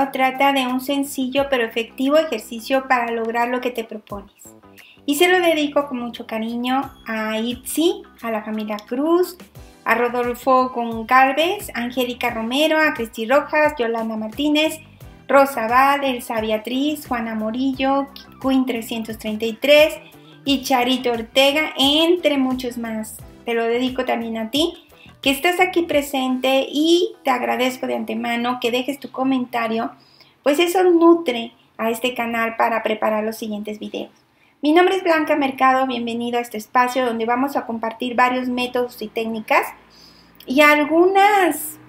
video trata de un sencillo pero efectivo ejercicio para lograr lo que te propones. Y se lo dedico con mucho cariño a Itzi, a la familia Cruz, a Rodolfo Goncalves, a Angélica Romero, a Cristi Rojas, Yolanda Martínez, Rosa Abad, Elsa Beatriz, Juana Morillo, Queen 333 y Charito Ortega, entre muchos más. Te lo dedico también a ti, que estás aquí presente, y te agradezco de antemano que dejes tu comentario, pues eso nutre a este canal para preparar los siguientes videos. Mi nombre es Blanca Mercado, bienvenido a este espacio donde vamos a compartir varios métodos y técnicas y algunas,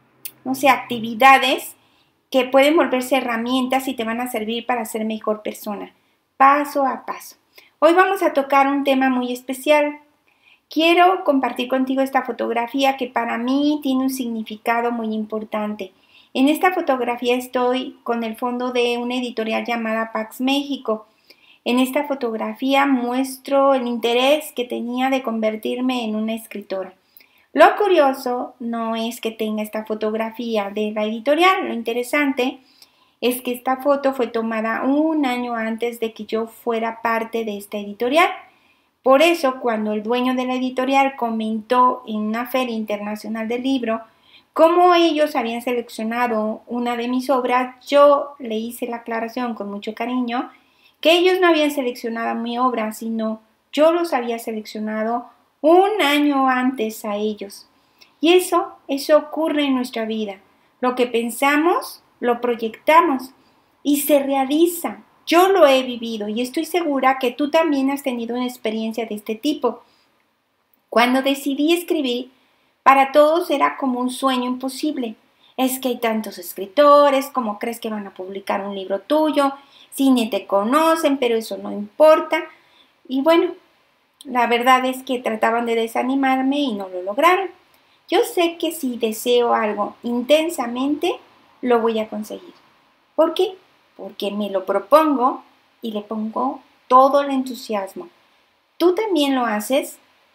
actividades que pueden volverse herramientas y te van a servir para ser mejor persona, paso a paso. Hoy vamos a tocar un tema muy especial. Quiero compartir contigo esta fotografía que para mí tiene un significado muy importante. En esta fotografía estoy con el fondo de una editorial llamada Pax México. En esta fotografía muestro el interés que tenía de convertirme en una escritora. Lo curioso no es que tenga esta fotografía de la editorial, lo interesante es que esta foto fue tomada un año antes de que yo fuera parte de esta editorial. Por eso, cuando el dueño de la editorial comentó en una feria internacional del libro cómo ellos habían seleccionado una de mis obras, yo le hice la aclaración con mucho cariño que ellos no habían seleccionado mi obra, sino yo los había seleccionado un año antes a ellos. Y eso ocurre en nuestra vida. Lo que pensamos, lo proyectamos y se realiza. Yo lo he vivido y estoy segura que tú también has tenido una experiencia de este tipo. Cuando decidí escribir, para todos era como un sueño imposible. Es que hay tantos escritores, ¿cómo crees que van a publicar un libro tuyo? Si ni te conocen, pero eso no importa. Y bueno, la verdad es que trataban de desanimarme y no lo lograron. Yo sé que si deseo algo intensamente, lo voy a conseguir. ¿Por qué? Porque me lo propongo y le pongo todo el entusiasmo. ¿Tú también lo haces?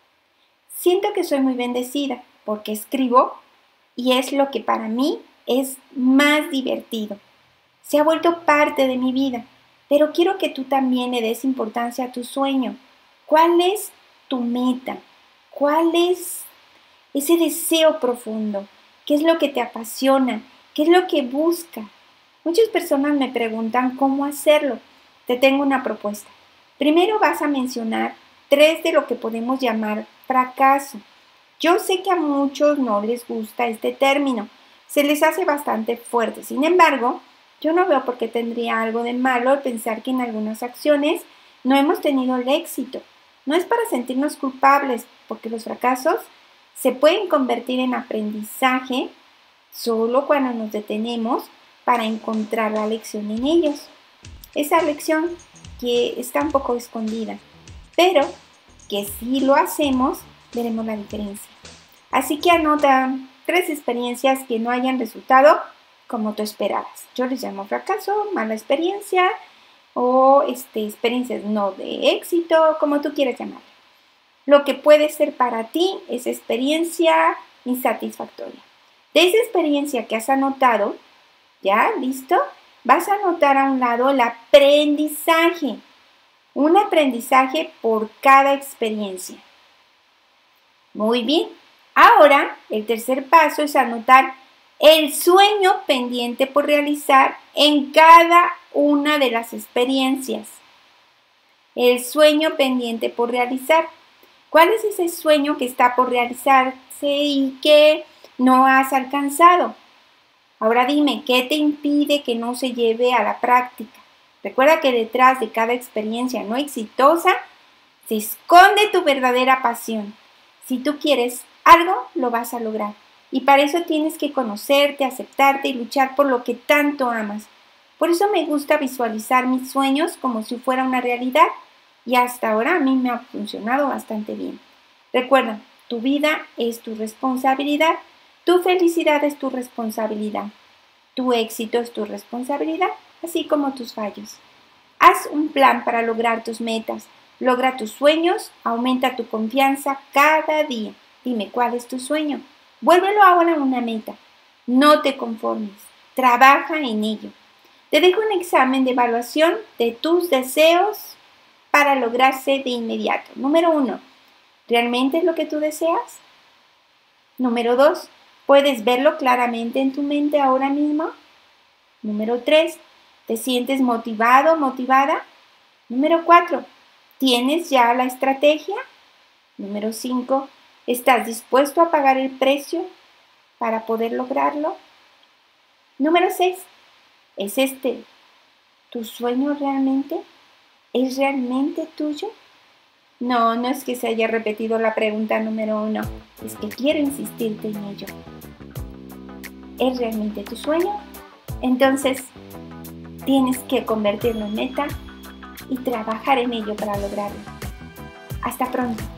Siento que soy muy bendecida porque escribo y es lo que para mí es más divertido. Se ha vuelto parte de mi vida, pero quiero que tú también le des importancia a tu sueño. ¿Cuál es tu meta? ¿Cuál es ese deseo profundo? ¿Qué es lo que te apasiona? ¿Qué es lo que buscas? Muchas personas me preguntan cómo hacerlo. Te tengo una propuesta. Primero vas a mencionar 3 de lo que podemos llamar fracaso. Yo sé que a muchos no les gusta este término. Se les hace bastante fuerte. Sin embargo, yo no veo por qué tendría algo de malo el pensar que en algunas acciones no hemos tenido el éxito. No es para sentirnos culpables, porque los fracasos se pueden convertir en aprendizaje solo cuando nos detenemos para encontrar la lección en ellos. Esa lección que está un poco escondida, pero que si lo hacemos, veremos la diferencia. Así que anota 3 experiencias que no hayan resultado como tú esperabas. Yo les llamo fracaso, mala experiencia o experiencias no de éxito, como tú quieras llamarlo. Lo que puede ser para ti es experiencia insatisfactoria. De esa experiencia que has anotado, ¿ya? ¿Listo? Vas a anotar a un lado el aprendizaje. Un aprendizaje por cada experiencia. Muy bien. Ahora, el tercer paso es anotar el sueño pendiente por realizar en cada una de las experiencias. El sueño pendiente por realizar. ¿Cuál es ese sueño que está por realizarse y que no has alcanzado? Ahora dime, ¿qué te impide que no se lleve a la práctica? Recuerda que detrás de cada experiencia no exitosa se esconde tu verdadera pasión. Si tú quieres algo, lo vas a lograr. Y para eso tienes que conocerte, aceptarte y luchar por lo que tanto amas. Por eso me gusta visualizar mis sueños como si fuera una realidad. Y hasta ahora a mí me ha funcionado bastante bien. Recuerda, tu vida es tu responsabilidad. Tu felicidad es tu responsabilidad. Tu éxito es tu responsabilidad, así como tus fallos. Haz un plan para lograr tus metas. Logra tus sueños, aumenta tu confianza cada día. Dime, ¿cuál es tu sueño? Vuélvelo ahora una meta. No te conformes. Trabaja en ello. Te dejo un examen de evaluación de tus deseos para lograrse de inmediato. Número 1. ¿Realmente es lo que tú deseas? Número 2. ¿Puedes verlo claramente en tu mente ahora mismo? Número 3. ¿Te sientes motivado, motivada? Número 4. ¿Tienes ya la estrategia? Número 5. ¿Estás dispuesto a pagar el precio para poder lograrlo? Número 6. ¿Es este tu sueño realmente? ¿Es realmente tuyo? No es que se haya repetido la pregunta número 1, es que quiero insistirte en ello. ¿Es realmente tu sueño? Entonces, tienes que convertirlo en meta y trabajar en ello para lograrlo. Hasta pronto.